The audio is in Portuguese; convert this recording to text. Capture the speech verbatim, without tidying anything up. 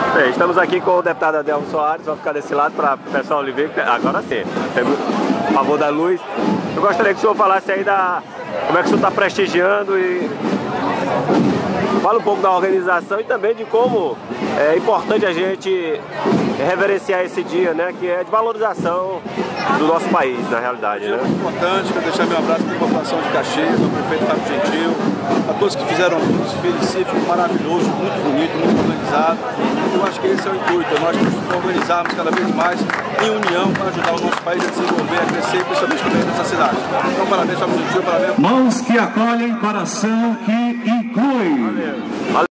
Bem, estamos aqui com o deputado Adelmo Soares, vamos ficar desse lado para o pessoal lhe ver, agora sim, a favor da luz. Eu gostaria que o senhor falasse aí da como é que o senhor está prestigiando e fala um pouco da organização e também de como é importante a gente reverenciar esse dia, né, que é de valorização do nosso país, na realidade, né? É muito importante, quero deixar meu abraço para a população de Caxias, ao prefeito Fábio Gentil, a todos que fizeram um desfile cívico maravilhoso, muito bonito, muito organizado. Eu acho que esse é o intuito, nós nos organizarmos cada vez mais em união para ajudar o nosso país a desenvolver, a crescer, principalmente também nessa cidade. Então, parabéns, Fábio Gentil, parabéns. Mãos que acolhem, coração que inclui. Valeu.